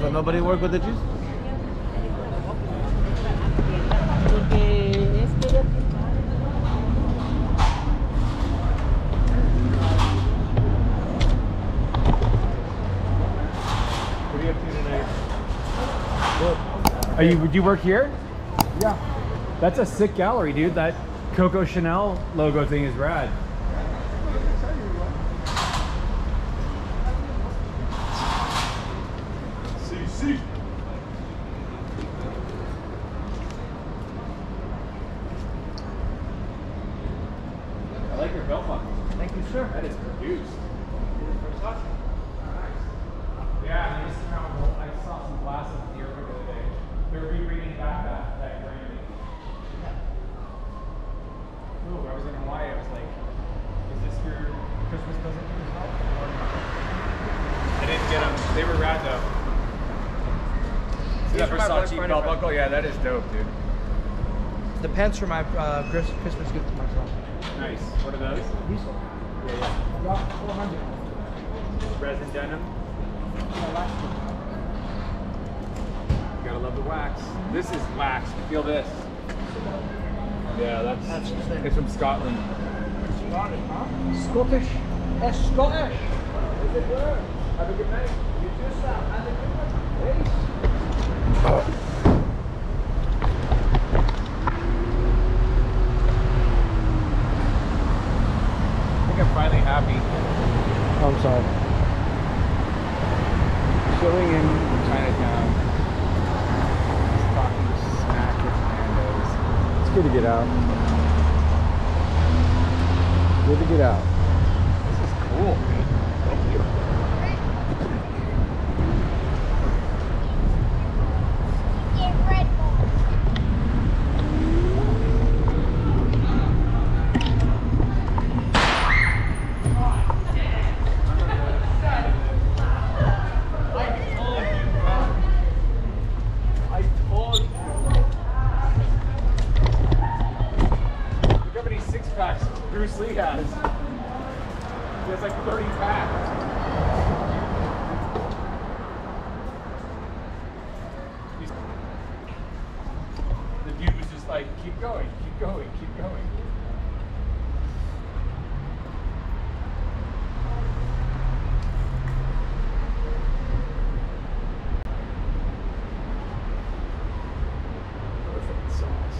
So nobody work with the juice? What are you up to tonight? Are you? Would you work here? Yeah. That's a sick gallery, dude. That Coco Chanel logo thing is rad. See. I like your belt buckle. Thank you, sir. That is produced. Yeah, I saw some glasses at the airport the other day. They're rereading back that Grammy. Ooh, I was in Hawaii. I was like, is this your Christmas present to yourself? I didn't get them. They were rad though. See that Versace belt buckle? Yeah, that is dope, dude. The pants are my Christmas gift to myself. Nice. What are those? These are. Yeah. About 400. Resin denim. You gotta love the wax. This is wax. Feel this. Yeah, that's the thing. It's from Scotland. Scottish, huh? Scottish. It's Scottish. Is it good? Have a good night. You too, sir. Have a good one. Peace. I think I'm finally happy. Oh, I'm sorry. Chilling in Chinatown. Just talking smack with Nando's. It's good to get out. Good to get out. This is cool, man. Thank you. Bruce Lee has. He has like 30 packs. The dude was just like, keep going, keep going, keep going. Perfect sauce.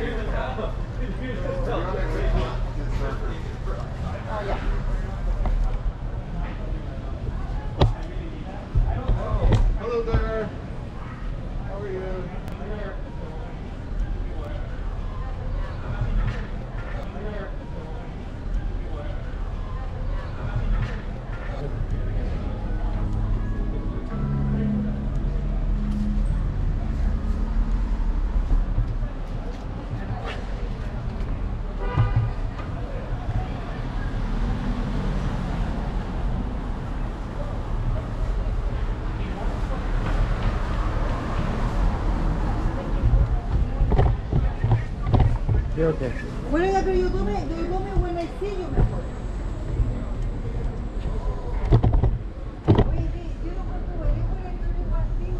Hello there. How are you? Okay. Whatever you do me when I see you, mejor. Oye, yo no puedo ver por el número así.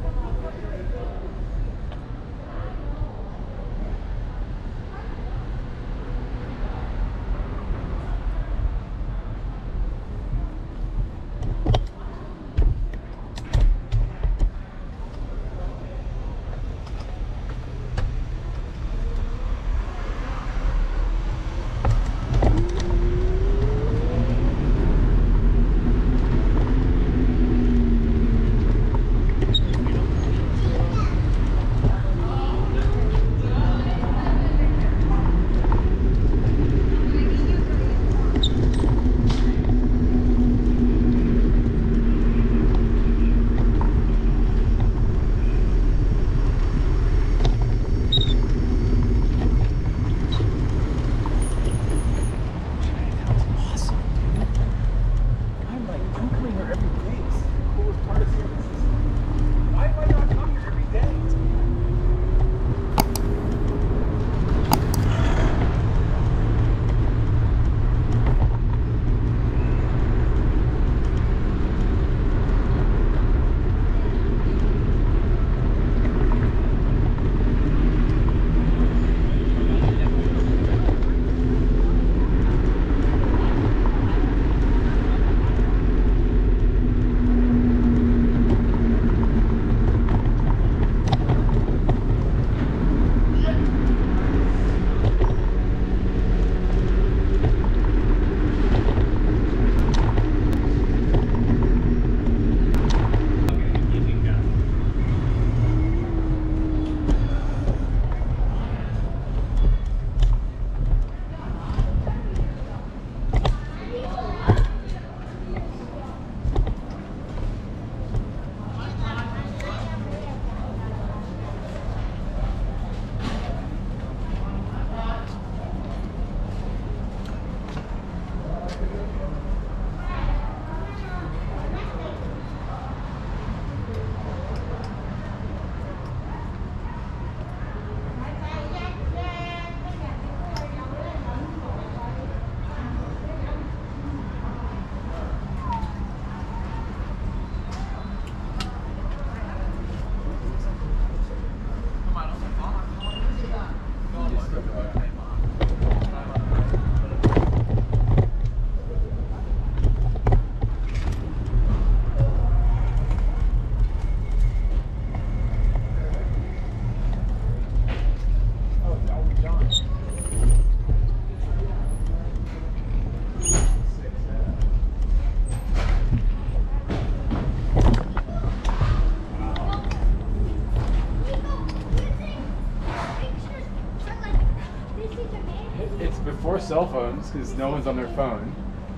Before cell phones, because no one's on their phone.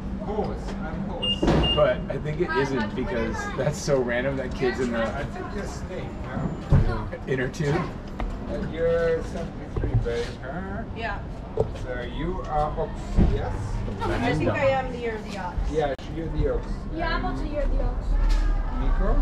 But I think it isn't because that's so random that kids in the inner tube. You're 73, babe, huh? Yeah. So you are Ox, yes? I think I am the year of the ox. Yeah, you're the Ox. Yeah, I'm also here, the Ox. Nico?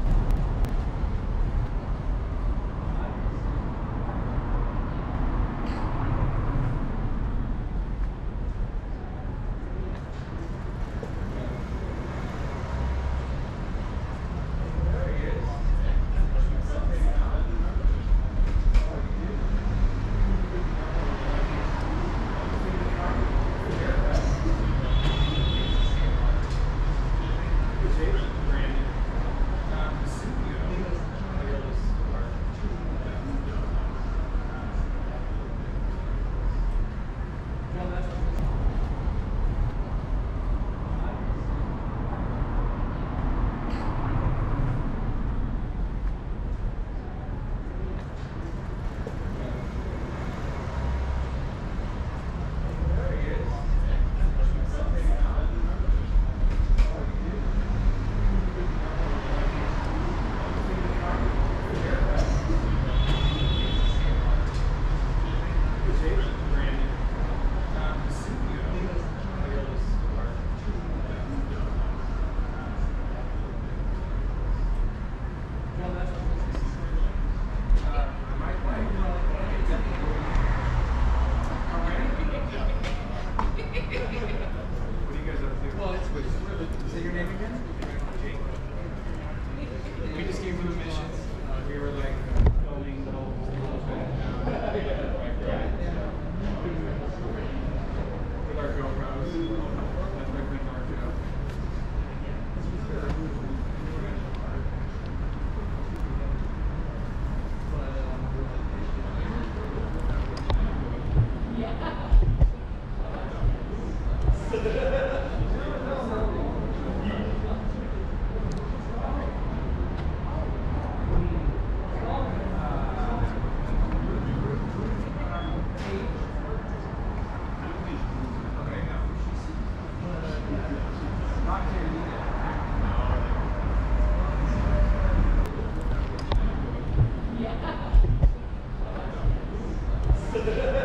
Yes.